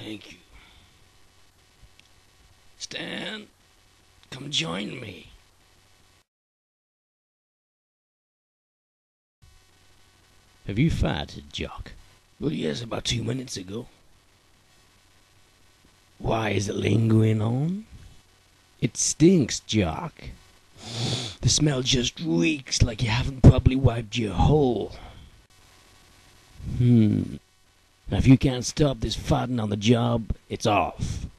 Thank you. Stan, come join me. Have you farted, Jock? Well, yes, about 2 minutes ago. Why is it lingering on? It stinks, Jock. The smell just reeks like you haven't properly wiped your hole. Now if you can't stop this farting on the job, it's off.